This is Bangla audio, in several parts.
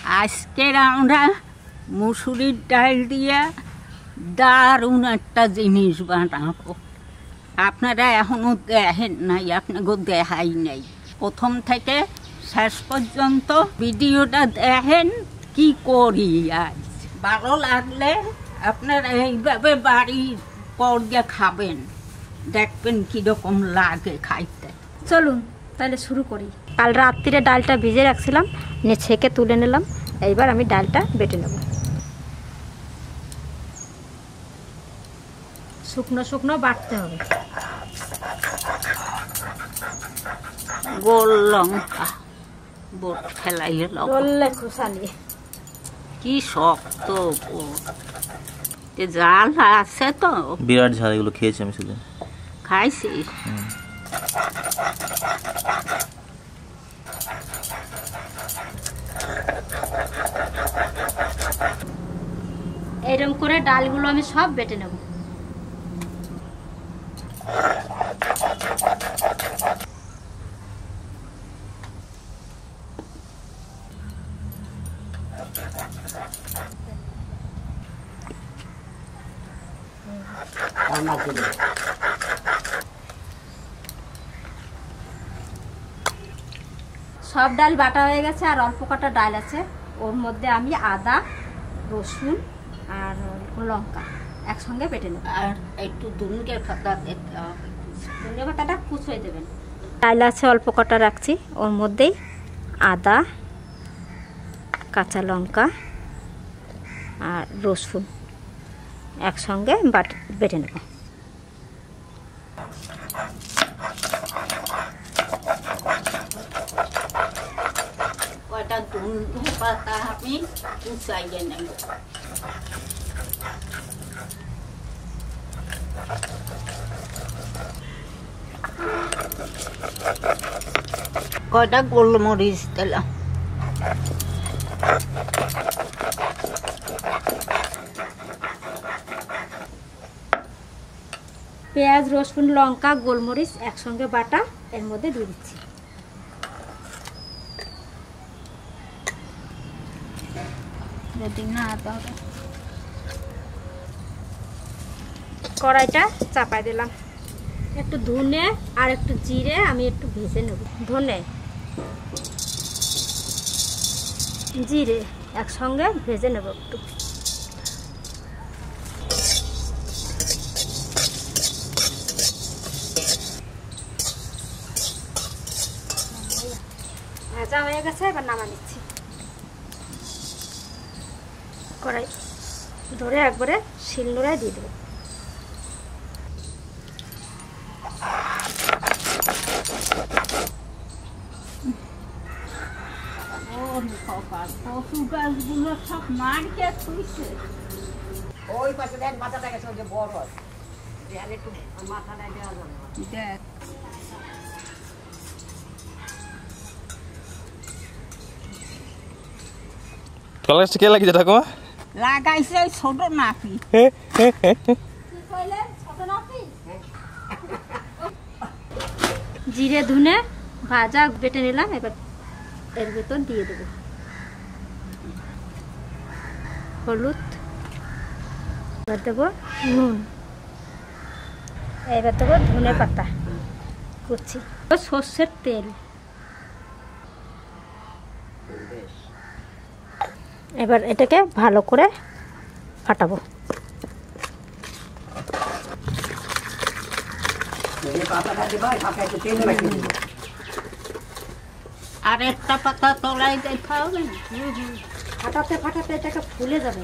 আজকে আমরা মুসুরির ডাল দিয়ে দারুণ একটা জিনিস বানাবো। আপনারা এখনো দেখেন নাই, আপনাকে দেখাই নাই। প্রথম থেকে শেষ পর্যন্ত ভিডিওটা দেখেন কি করি। আজ ভালো লাগলে আপনারা এইভাবে বাড়ির পর দিয়ে খাবেন, দেখবেন কীরকম লাগে খাইতে। চলুন তাহলে শুরু করি। কাল রাত্রিরে ডালটা ভিজে রাখছিলাম, নিয়ে ছেঁকে তুলে নিলাম। এইবার আমি ডালটা বেটে নেব। শুকনো শুকনো বাটতে হবে। গোল লঙ্কা বোট ফেলাইয়ে বললে খুশালি কি শক্ত জাল আছে তো, বিরাট ঝাল। এগুলো খেয়েছি আমি সেদিন, খাইছি। এরকম করে ডালগুলো আমি সব বেটে নেব। সব ডাল বাটা হয়ে গেছে, আর অল্প কটা ডাল আছে। ওর মধ্যে আমি আদা, রসুন আর লঙ্কা একসঙ্গে বেটে নেব। আর একটু ধনিয়া পাতা দিতে হবে। ধনিয়া পাতাটা কুচিয়ে দেবেন। ডাল আছে অল্প কটা রাখছি, ওর মধ্যেই আদা, কাঁচা লঙ্কা আর রসুন একসঙ্গে বেটে নেব। কয়টা ধনিয়া পাতা আমি কুচাইয়ে নেব। কয়টা গোলমরিচ দিলাম। পেঁয়াজ, রসুন, লঙ্কা, গোলমরিচ একসঙ্গে বাটা এর মধ্যে দিয়ে দিচ্ছি। কড়াইটা চাপাই দিলাম। একটু ধনে আর একটু জিরে আমি একটু ভেজে নেব। ধনে জিরে একসঙ্গে ভেজে নেব একটু। ভাজা হয়ে গেছে, এবার নামা নিচ্ছি। কড়াই ধরে একবারে শিলনোড়ায় দিয়ে দেবো। কচু গাছগুলো সব মারিয়ে থুইছে। ওই পাশে দেখ মাথাটা গেছে, ওই যে বড় হয় একটু মাথাটা দেওয়া যাবে। দেখ কলা গাছটা কে লাগিয়েছে ঠাকুমা? লাগাইছে ছোট নাকি। জিরে ধনে ভাজা বেটে নিলাম, এবার এর ভেতর দিয়ে দেবো হলুদ, এবার দেবো নুন, এবার দেবো ধনে পাতা কুচি, সর্ষের তেল। এবার এটাকে ভালো করে ফাটাবো। আর একটা পাতা তলায় দিতে হবে। ফাটাতে ফাটাতে এটাকে ফুলে যাবে।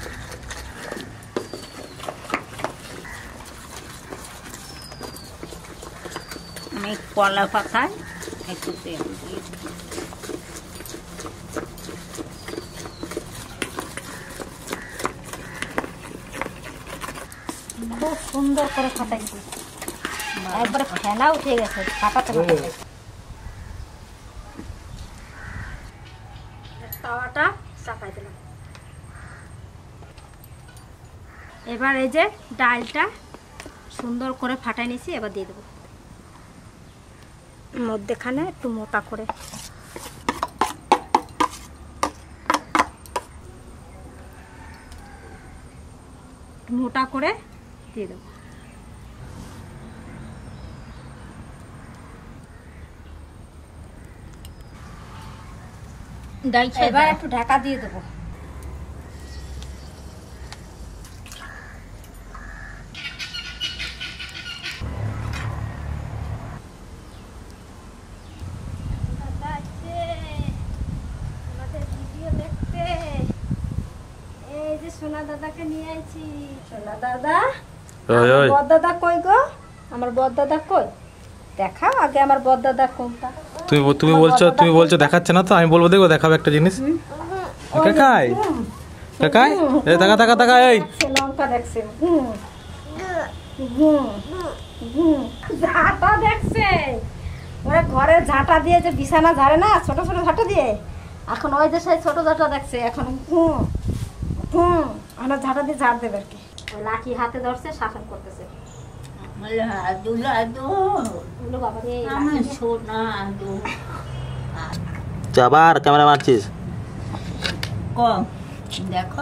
আমি কলা পাতায় একটু তেল দিয়ে খুব সুন্দর করে ফাটাইছি, একবারে ফেনা উঠে গেছে ফাটাতে ফাটাতে। তাওয়াটা চাপাই দিলাম। এবার এই যে ডালটা সুন্দর করে ফাটাই নিয়েছি, এবার দিয়ে দেবো। মধ্যেখানে একটু মোটা করে মোটা করে দিয়ে দেবো। এবার একটু ঢাকা দিয়ে দেবো। সোনা দাদাকে নিয়ে আইছি। সোনা দাদা, বড়দাদা কই গো? আমার বড়দাদা কই? দেখাও আগে আমার বড়দাদা কোনটা। তুমি বলছো দেখাচ্ছে না, তো আমি বলবো দেখো দেখাবে একটা জিনিস। কাকাই কাকাই এই টাকা এই লঙ্কা দেখছে, ঝাঁটা দেখছে। ওরা ঘরে ঝাঁটা দিয়ে যে বিছানা ঝাড়ে না, ছোট ছোট ঝাঁটা দিয়ে, এখন ওই যে সেই ছোট ঝাঁটা দেখছে। এখন আমরা ঝাঁটা দিয়ে ঝাড় দেবে আর কি। ওই লাঠি হাতে ধরছে, শাসন করতেছে। আবার ক্যামেরা মারছিস। দেখো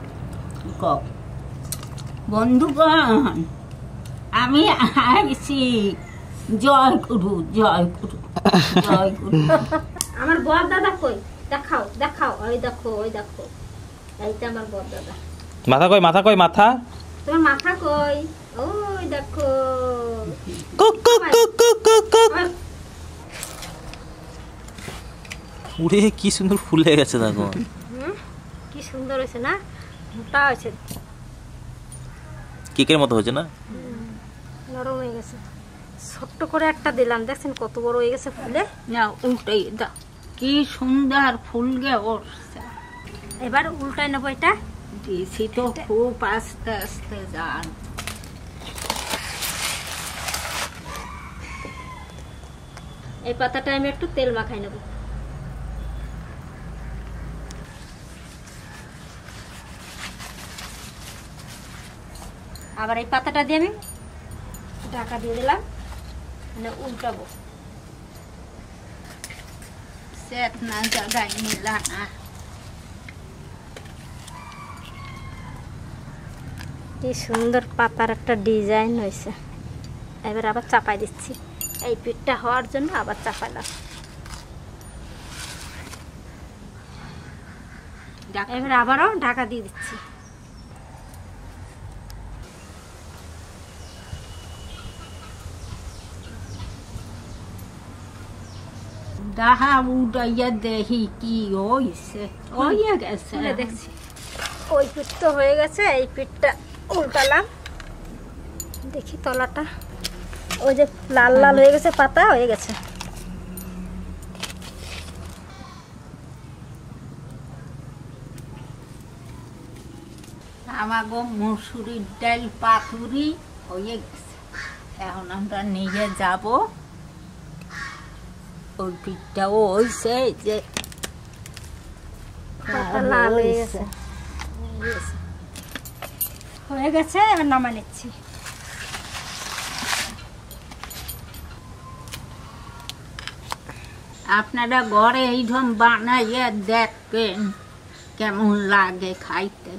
বন্ধুগণ, আমি আইছি। জয় গুরু, জয় গুরু, জয় গুরু। আমার বড় দাদা কই? দেখাও দেখাও, ওই দেখো ওই দেখো, এইটা আমার বড় দাদা। মাথা কই মাথা? তোমার মাথা কই? ওই দেখো। উড়ে কি সুন্দর ফুলে গেছে দেখো। কি সুন্দর হয়েছে না, মোটা হয়েছে, কেকের মতো হয়েছে না, নরম হয়ে গেছে। ছোট্ট করে একটা দিলাম, দেখছেন কত বড় হয়ে গেছে ফুলে। না উল্টাই দাও, কি সুন্দর ফুল গে উঠছে। এবার উল্টাই নেবো এটা। দিছি তো খুব আস্তে আস্তে যান। এই পাতাটা আমি একটু তেল মাখাই নেব। আবার এই পাতাটা দিয়ে আমি ঢাকা দিয়ে দিলাম, মানে উল্টাবো। সেট না জায়গায় মিলা না। কি সুন্দর পাতার একটা ডিজাইন হয়েছে। এবার আবার চাপাই দিচ্ছি, এই পিঠটা হওয়ার জন্য আবার চাপাইলাম। এবার আবারও ঢাকা দিয়ে দিচ্ছি। ডাহা উড়াইয়া দেখি কি হইছে। হইয়া গেছে, দেখছি ওই পিঠ তো হয়ে গেছে। এই পিঠটা উল্টালাম, দেখি তলাটা। ওই যে লাল লাল হয়ে গেছে, পাতা হয়ে গেছে। আমাগো মসুরির ডাল পাতুরি হয়ে গেছে। এখন আমরা নিয়ে যাব। ওই পিঠটাও হয়েছে, যে পাতা লাল হয়ে গেছে, হয়ে গেছে। এবার নামা নিচ্ছি। আপনারা ঘরে এইরকম বানাইয়া দেখবেন কেমন লাগে খাইতে।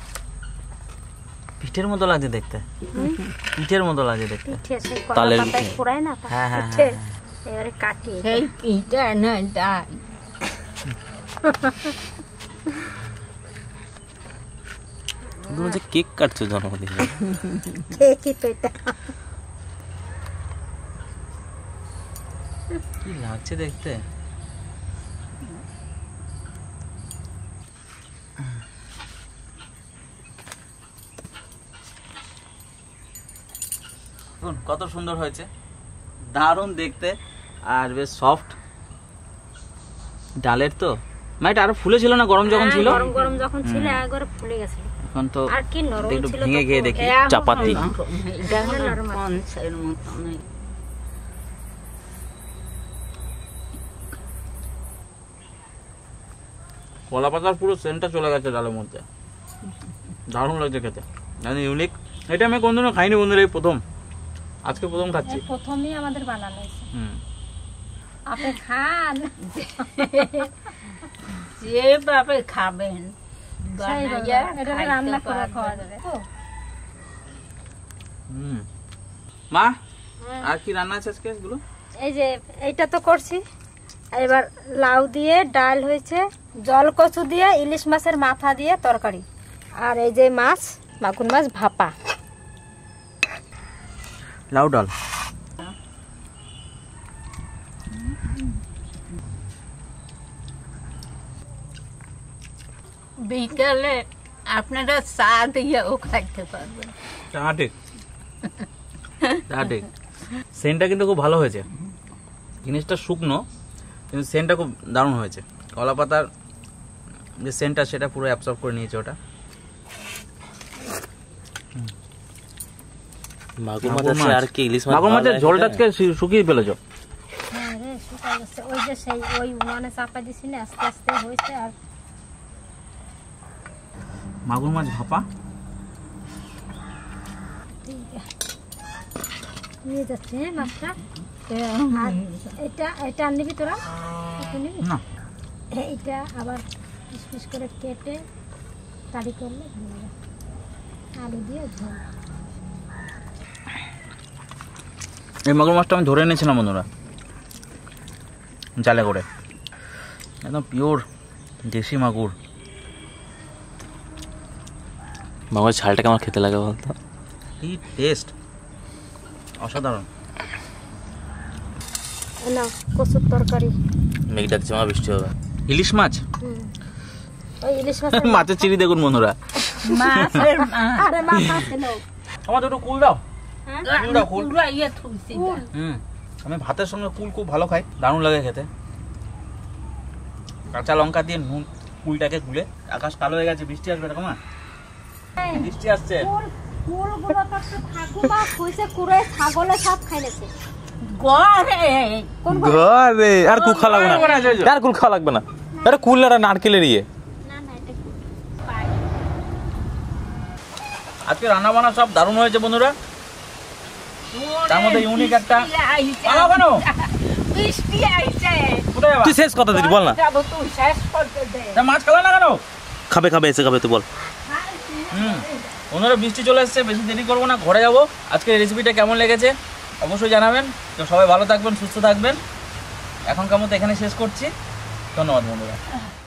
পিঠের মতো লাগছে দেখতে, পিঠের মতো লাগছে দেখতে। পিঠে সেই তালের কলা পাতায় পিঠে। পোড়ায় না, হ্যাঁ, হ্যাঁ, পিঠে। হ্যাঁ, এবারে কাটি। সেই পিঠা না ডাল। তুমি যে কেক কাটছো জন্মদিনে, কি তো এটা কি লাগছে দেখতে। কত সুন্দর হয়েছে, দারুণ দেখতে, আর বেশ সফট। ডালের তো এটা আরো ফুলে ছিল না গরম যখন ছিল, গরম গরম যখন ছিল একবারে ফুলে গেছে। এখন তো আর কি নরম একটু ছিল, ভেঙে গিয়ে দেখি চাপাতি। কলা পাতার পুরো সেন্টটা চলে গেছে ডালের মধ্যে, দারুণ লাগছে খেতে, জানি ইউনিক। এটা আমি কোনদিনও খাইনি বন্ধুরা, এই প্রথম, আজকে প্রথম খাচ্ছি। প্রথমই আমাদের বানানো হয়েছে। আপনি খান, যেভাবে খাবেন রান্না করে খাওয়া যাবে। মা আর কি রান্না আছে আজকে এগুলো? এই যে এইটা তো করছি, এবার লাউ দিয়ে ডাল হয়েছে, জল কচু দিয়ে ইলিশ মাছের মাথা দিয়ে তরকারি, আর এই যে মাছ মাগুর মাছ ভাপা। লাউ ডাল। বিকালে আপনারা চা দিয়েও খাইতে পারবেন। তা ঠিক, তা ঠিক। সেন্টটা কিন্তু খুব ভালো হয়েছে, জিনিসটা শুকনো কিন্তু সেন্টটা খুব দারুণ হয়েছে। কলা পাতার যে সেন্টটা সেটা পুরো অ্যাবসর্ব করে নিয়েছে ওটা। মাগুর মাছ আছে আর কি ইলিশ মাছ। মাগুর মাছের ঝোলটা আজকে শুকিয়ে ফেলেছো? হ্যাঁ রে, শুকাই গেছে। ওই যে সেই ওই উনানে চাপা দিছি না, আস্তে আস্তে হয়েছে। আর মাগুর মাছ ভাপা নিয়ে যাচ্ছে মাছটা। আর এটা নিবি তোরা? একটু নিবি? না, এইটা আবার পিস পিস করে কেটে কারি করলে ভালো লাগে। আলু দিয়ে ঝোল। এই মাগুর মাছটা আমি ধরে এনেছিলাম বন্ধুরা, জালে করে, একদম পিওর দেশি মাগুর। মাগুর ঝালটা কেমন খেতে লাগে বলতো? কি টেস্ট, অসাধারণ। না, কচুর তরকারি। মেঘ ডাকছে, মা বৃষ্টি হবে। ইলিশ মাছ, ওই ইলিশ মাছ। মাছের চিড়ি দেখুন বন্ধুরা। মাছের আরে মাছ আছে না। আমার দুটো কুল দাও। কুল দাও, কুল। ইয়ে থুইছি আমি ভাতের সঙ্গে কুল খুব ভালো খাই, দারুণ লাগে খেতে। কাঁচা লঙ্কা দিয়ে নুন কুলটাকে গুলে। আকাশ কালো হয়ে গেছে, বৃষ্টি আসবে দেখো মা, বৃষ্টি আসছে। কুলগুলো তো ঠাকুমা কইছে কুড়ে ছাগলে সব খাইলেছে। গড়ে ঘরে আর কুল খাওয়া লাগবে না, আর কুল খাওয়া লাগবে না। আরে কুল আর নারকেলের ইয়ে। না না, এটা আজকে রান্না বান্না সব দারুণ হয়েছে বন্ধুরা। তার মধ্যে ইউনিক একটা কেন বৃষ্টি আইছে। কোথায় যাবা? তুই শেষ কথা দিদি বল না। যাবো, তুই শেষ করতে দে। তা মাছ খেলো না কেন? খাবে খাবে এসে খাবে, তুই বল। বন্ধুরা বৃষ্টি চলে এসছে, বেশি দেরি করবো না, ঘরে যাবো। আজকের রেসিপিটা কেমন লেগেছে অবশ্যই জানাবেন। তো সবাই ভালো থাকবেন, সুস্থ থাকবেন। এখনকার মতো এখানে শেষ করছি। ধন্যবাদ বন্ধুরা।